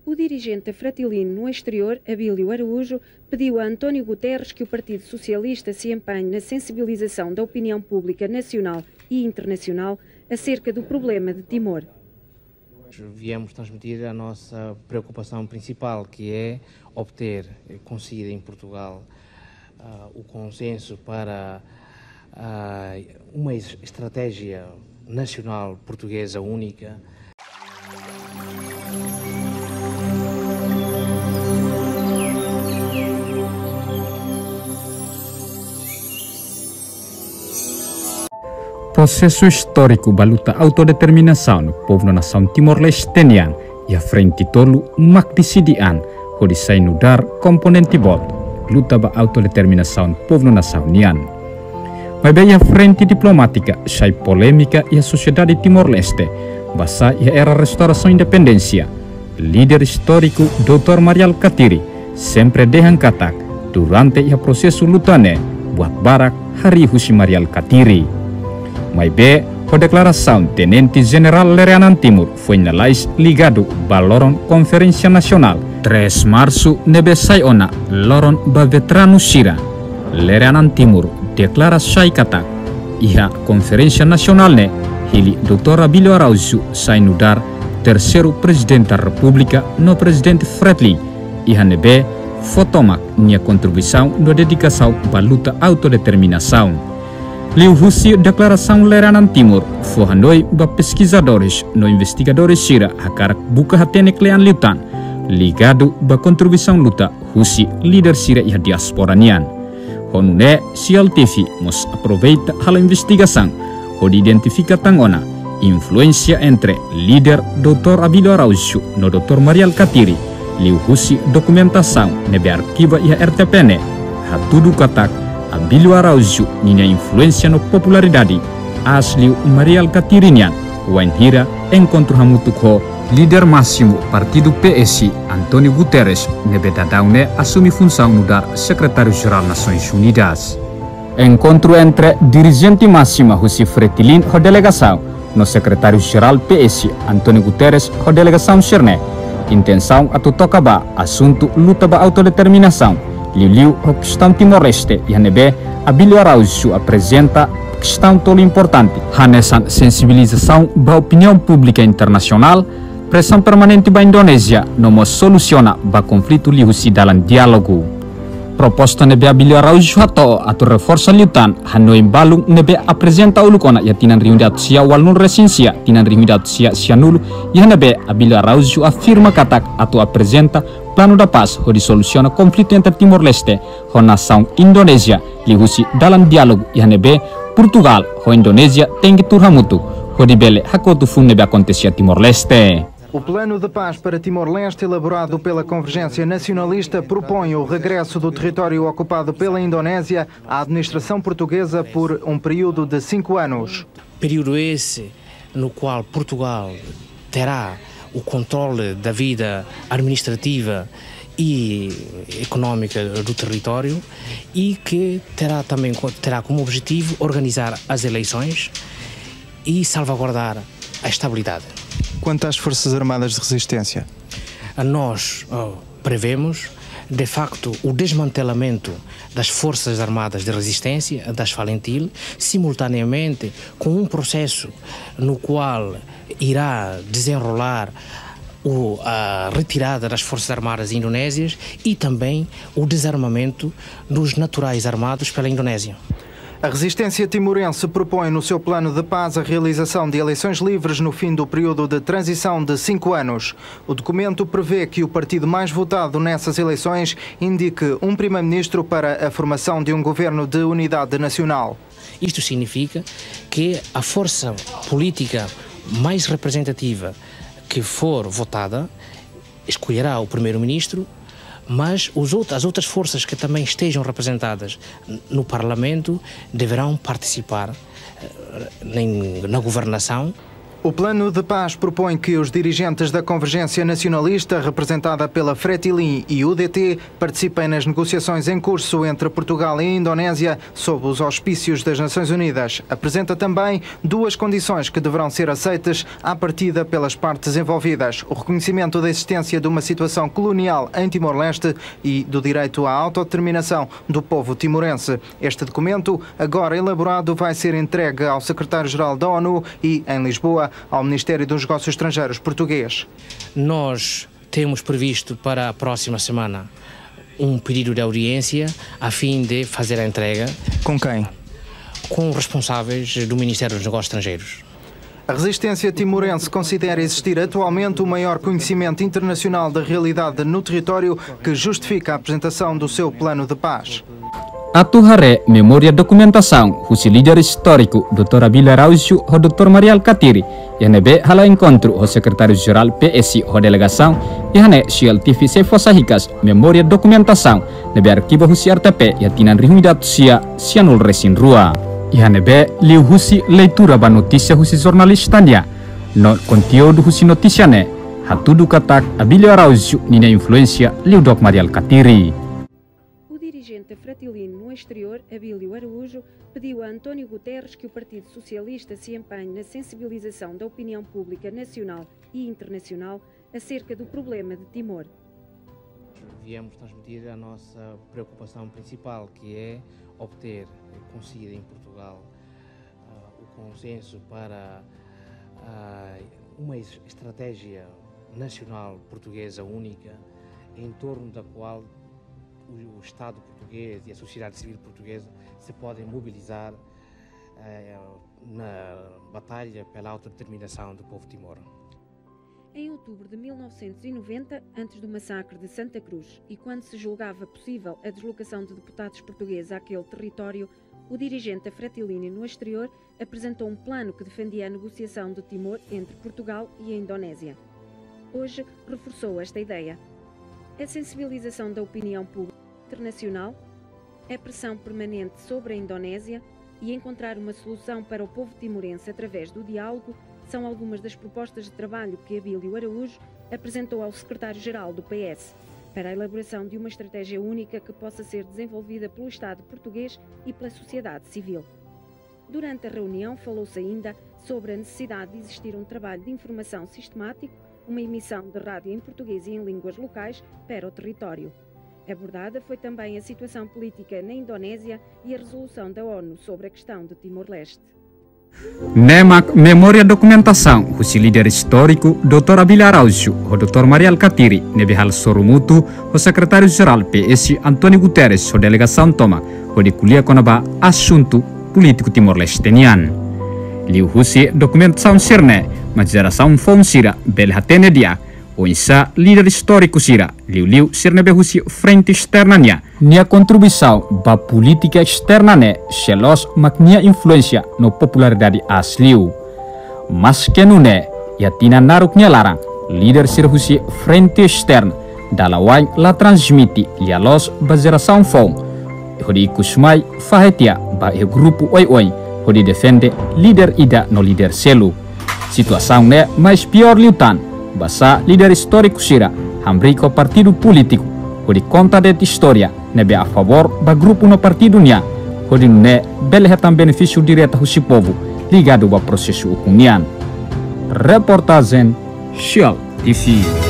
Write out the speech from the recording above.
O dirigente da Fratilino no exterior, Abílio Araújo, pediu a António Guterres que o Partido Socialista se empenhe na sensibilização da opinião pública nacional e internacional acerca do problema de Timor. Viemos transmitir a nossa preocupação principal, que é obter, conseguir em Portugal, o consenso para uma estratégia nacional portuguesa única. Processo histórico da luta autodeterminação no povo da nação Timor-Leste e a frente tolo mak decidian onde sai no dar componente bot luta da autodeterminação no povo da nação nian. Mas bem a frente diplomática sai polêmica e a sociedade Timor-Leste basa e era restauração independência. Líder histórico Dr. Marial Katiri sempre dehan katak durante o processo lutane buat barak hari Husi Marial Katiri. Mas bem, a declaração Tenente General Lereanan Timur foi nalais ligado ba loron Conferência Nacional 3 Março nebe sai ona loron ba veterano Sira. Lereanan Timur deklara sai katak iha Conferência Nacional ne hili Dr. Abílio Araújo sai nudar terceiro presidente da República no presidente Fretilin iha nebe fotomak nia contribuição no dedicação ba luta autodeterminação. Liu Husi declaração Lereanan Timur fohandoi ba pesquisadores no investigadores Sira hakarak buka hatene klean liutan ligado ba contribuição luta Husi líder Sira e a diaspora nian. Honune Sial TV mos aproveita hala investigação onde identifica tangona influência entre líder Dr. Abílio Araújo no Dr. Marial Katiri. Liu Husi documentação nebe arquiva e a RTPN hatudu katak Abílio Araújo minha influência no popularidade asli Marial Katirinian Wainhira encontro hamutuko líder máximo partido PSI António Guterres nebe dadaune assumi função no dar secretário-geral Nações Unidas. Encontro entre dirigente máxima Husi Fretilin ho delegação no secretário-geral PSI António Guterres ho delegação Xerne. Intenção a tocaba assunto luta ba autodeterminação. Liu a questão Timor-Leste e hanebe Abílio Araújo apresenta questão tolo importante. Hanesan sensibilização ba opinião pública internacional, pressão permanente ba Indonésia não soluciona ba conflito lihusi dalam diálogo. Proposta nebe Abílio Araújo atau reforça liutan hanoi balung nebe apresenta ulukona ya tinan riundat sia walnun resinsia tinan riundat sia nulu ya nebe Abílio Araújo afirma katak atau apresenta plano da paz ho disoluciona conflito entre Timor-Leste ho nação Indonésia lihusi dalam diálogo ya nebe Portugal ho Indonésia tem que turhamutu ho dibele hakotu fun nebe acontecia Timor-Leste. O plano de paz para Timor-Leste, elaborado pela Convergência Nacionalista, propõe o regresso do território ocupado pela Indonésia à administração portuguesa por um período de 5 anos. Período esse no qual Portugal terá o controle da vida administrativa e económica do território e que terá como objetivo organizar as eleições e salvaguardar a estabilidade. Quanto às Forças Armadas de Resistência? Nós prevemos, de facto, o desmantelamento das Forças Armadas de Resistência, das Falentil, simultaneamente com um processo no qual irá desenrolar a retirada das Forças Armadas indonésias e também o desarmamento dos naturais armados pela Indonésia. A resistência timorense propõe no seu plano de paz a realização de eleições livres no fim do período de transição de 5 anos. O documento prevê que o partido mais votado nessas eleições indique um primeiro-ministro para a formação de um governo de unidade nacional. Isto significa que a força política mais representativa que for votada escolherá o primeiro-ministro, mas as outras forças que também estejam representadas no Parlamento deverão participar na governação. O Plano de Paz propõe que os dirigentes da Convergência Nacionalista, representada pela Fretilin e UDT, participem nas negociações em curso entre Portugal e a Indonésia sob os auspícios das Nações Unidas. Apresenta também duas condições que deverão ser aceitas à partida pelas partes envolvidas: o reconhecimento da existência de uma situação colonial em Timor-Leste e do direito à autodeterminação do povo timorense. Este documento, agora elaborado, vai ser entregue ao secretário-geral da ONU e, em Lisboa, ao Ministério dos Negócios Estrangeiros português. Nós temos previsto para a próxima semana um pedido de audiência a fim de fazer a entrega. Com quem? Com responsáveis do Ministério dos Negócios Estrangeiros. A resistência timorense considera existir atualmente o maior conhecimento internacional da realidade no território que justifica a apresentação do seu plano de paz. Atuhare memória documentação husi líder histórico Dr. Abílio Araújo e Dr. Marial Katiri e nebe hala encontro o secretário-geral PSI o delegação e hane sial TV Fossa Ricas memória documentação nebe arquivo husi RTP e tinan reunidade sianul resin rua e nebe liu husi leitura ba notícia husi jornalistania no conteúdo husi notícia ne hatudu katak Abílio Araújo nina influência liu Dr. Marial Katiri. O dirigente Fretilin no exterior, Abílio Araújo, pediu a António Guterres que o Partido Socialista se empenhe na sensibilização da opinião pública nacional e internacional acerca do problema de Timor. Viemos transmitir a nossa preocupação principal, que é obter, conseguir em Portugal, o consenso para uma estratégia nacional portuguesa única, em torno da qual o Estado português e a sociedade civil portuguesa se podem mobilizar na batalha pela autodeterminação do povo Timor. Em outubro de 1990, antes do massacre de Santa Cruz e quando se julgava possível a deslocação de deputados portugueses àquele território, o dirigente Fretilin no exterior apresentou um plano que defendia a negociação de Timor entre Portugal e a Indonésia. Hoje reforçou esta ideia. A sensibilização da opinião pública internacional, a pressão permanente sobre a Indonésia e encontrar uma solução para o povo timorense através do diálogo são algumas das propostas de trabalho que Abílio Araújo apresentou ao secretário-geral do PS para a elaboração de uma estratégia única que possa ser desenvolvida pelo Estado português e pela sociedade civil. Durante a reunião falou-se ainda sobre a necessidade de existir um trabalho de informação sistemático, uma emissão de rádio em português e em línguas locais para o território. Abordada foi também a situação política na Indonésia e a resolução da ONU sobre a questão de Timor-Leste. Nemak memória documentação husi líder histórico Dr. Abílio Araújo e Dr. Marial Katiri nebe hal sorumutu o secretário-geral PSI António Guterres o delegação toma o de kuliah konaba assunto político timor-lestenian. Liu husi documentação sirne majaração fon sira belhatene dia o insa líder histórico sira liu sirne behusi frente externanya nia contribuição ba política externa ne selos magnia influência no popularidade asliu mas kenune ya tina naruknya larang líder sira husi frente externa dalawai la transmiti lialos bazeração fon hodi kusmai fahetia ba e grupo oi hodi defende líder ida no líder selu situação ne mais pior liutan basa líder histórico sira hambriko partido político hodi conta de história nebe a favor ba grupo no partido nia hodi ne belhetan benefício direto husi povo ligado ba processo ukunian reportagem Shell TV.